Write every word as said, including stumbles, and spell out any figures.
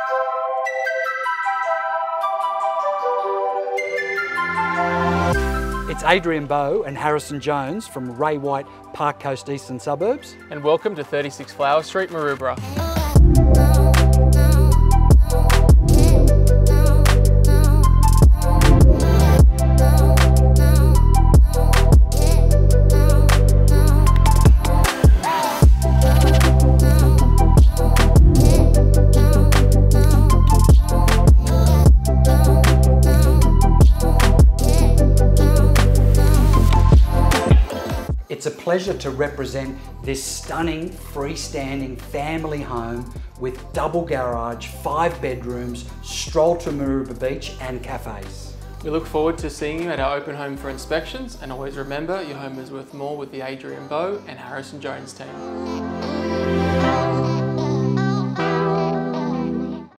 It's Adrian Bowe and Harrison Jones from Ray White Park Coast Eastern Suburbs. And welcome to thirty-six Flower Street, Maroubra. It's a pleasure to represent this stunning freestanding family home with double garage, five bedrooms, stroll to Maroubra Beach and cafes. We look forward to seeing you at our open home for inspections, and always remember your home is worth more with the Adrian Bowe and Harrison Jones team.